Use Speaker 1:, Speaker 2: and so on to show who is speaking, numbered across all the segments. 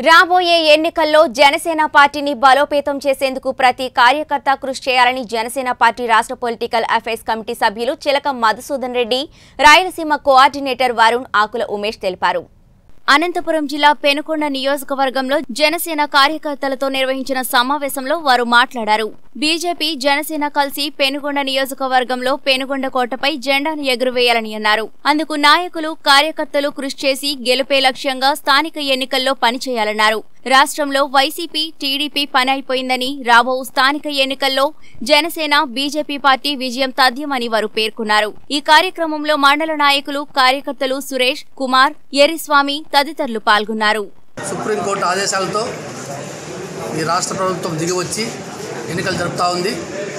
Speaker 1: రాబోయే ఎన్నికల్లో జనసేన పార్టీని బలోపేతం చేసేందుకు ప్రతి కార్యకర్త కృషి చేయాలని జనసేన పార్టీ రాష్ట్ర పొలిటికల్ అఫైర్స్ కమిటీ సభ్యులు చిలక మధుసూదన్ రెడ్డి, రాయలసీమ కోఆర్డినేటర్ వరుణ్ ఆకుల ఉమేష్ తెలిపారు. అనంతపురం జిల్లా పెనుకొండ నియోజకవర్గంలో జనసేన కార్యకర్తలతో నిర్వహించిన సమావేశంలో వారు మాట్లాడారు. బీజేపీ, జనసేన కలిసి పెనుకొండ నియోజకవర్గంలో పెనుకొండ కోటపై జెండాను ఎగురవేయాలని అన్నారు. అందుకు నాయకులు, కార్యకర్తలు కృషి చేసి గెలుపే లక్ష్యంగా స్థానిక ఎన్నికల్లో పనిచేయాలన్నారు. రాష్ట్రంలో వైసీపీ, టీడీపీ పని అయిపోయిందని, రాబో స్థానిక ఎన్నికల్లో జనసేన, బీజేపీ పార్టీ విజయం తథ్యమని వారు పేర్కొన్నారు. ఈ కార్యక్రమంలో మండల నాయకులు, కార్యకర్తలు సురేష్, కుమార్, ఎర్రిస్వామి తదితరులు పాల్గొన్నారు.
Speaker 2: సుప్రీంకోర్టు ఆదేశాలతో ఈ రాష్ట్ర ప్రభుత్వం దిగివచ్చి ఎన్నికలు జరుపుతూ ఉంది.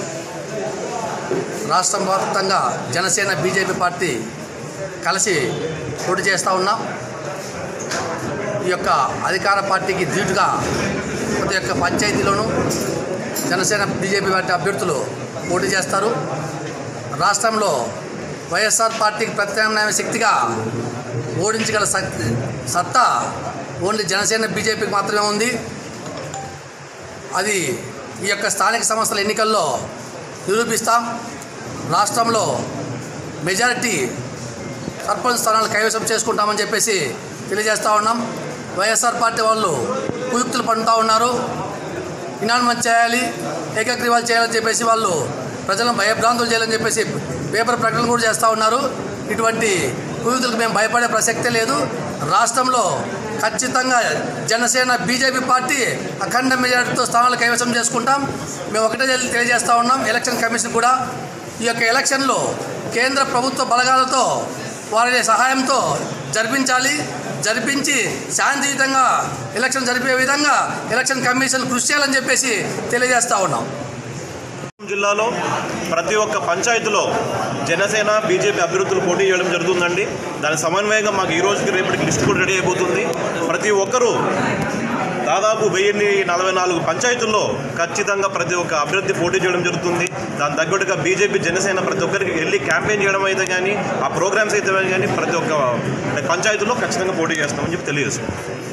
Speaker 2: రాష్ట్ర వ్యాప్తంగా జనసేన, బీజేపీ పార్టీ కలిసి పోటీ చేస్తూ ఉన్నాం. ఈ యొక్క అధికార పార్టీకి ధీటుగా ప్రతి ఒక్క పంచాయతీలోనూ జనసేన, బీజేపీ పార్టీ అభ్యర్థులు పోటీ చేస్తారు. రాష్ట్రంలో వైఎస్ఆర్ పార్టీకి ప్రత్యామ్నాయ శక్తిగా ఓడించగల సత్తా ఓన్లీ జనసేన, బీజేపీకి మాత్రమే ఉంది. అది ఈ యొక్క స్థానిక సంస్థల ఎన్నికల్లో నిరూపిస్తాం. రాష్ట్రంలో మెజారిటీ సర్పంచ్ స్థానాలు కైవసం చేసుకుంటామని చెప్పేసి తెలియజేస్తూ ఉన్నాం. వైఎస్ఆర్ పార్టీ వాళ్ళు కుయుక్తులు పడుతూ ఉన్నారు. ఇనాన్మతి చేయాలి, ఏకగ్రీవాలు చేయాలని చెప్పేసి వాళ్ళు ప్రజలను భయభ్రాంతులు చేయాలని చెప్పేసి పేపర్ ప్రకటనలు కూడా చేస్తూ ఉన్నారు. ఇటువంటి కుయుక్తులకు మేము భయపడే ప్రసక్తే లేదు. రాష్ట్రంలో ఖచ్చితంగా జనసేన, బీజేపీ పార్టీ అఖండ మెజారిటీతో స్థానాలు కైవసం చేసుకుంటాం. మేము ఒకటే తెలియజేస్తూ ఉన్నాం ఎలక్షన్ కమిషన్ కూడా. ఈ యొక్క ఎలక్షన్లో కేంద్ర ప్రభుత్వ బలగాలతో వారి సహాయంతో జరిపించి శాంతియుతంగా ఎలక్షన్ జరిపే విధంగా ఎలక్షన్ కమిషన్ కృషి చేయాలని చెప్పేసి తెలియజేస్తూ ఉన్నాం.
Speaker 3: జిల్లాలో ప్రతి ఒక్క పంచాయతీలో జనసేన, బీజేపీ అభ్యర్థులు పోటీ చేయడం జరుగుతుందండి. దాని సమన్వయంగా మాకు ఈ రోజుకి రేపటికి లిస్ట్ కూడా రెడీ అయిపోతుంది. ప్రతి ఒక్కరూ దాదాపు 1044 పంచాయతీల్లో ఖచ్చితంగా ప్రతి ఒక్క అభ్యర్థి పోటీ చేయడం జరుగుతుంది. దాని తగ్గట్టుగా బీజేపీ, జనసేన ప్రతి ఒక్కరికి వెళ్ళి క్యాంపెయిన్ చేయడం అయితే కానీ, ఆ ప్రోగ్రామ్స్ అయితే కానీ ప్రతి ఒక్క పంచాయతీలో ఖచ్చితంగా పోటీ చేస్తామని చెప్పి తెలియజేస్తాం.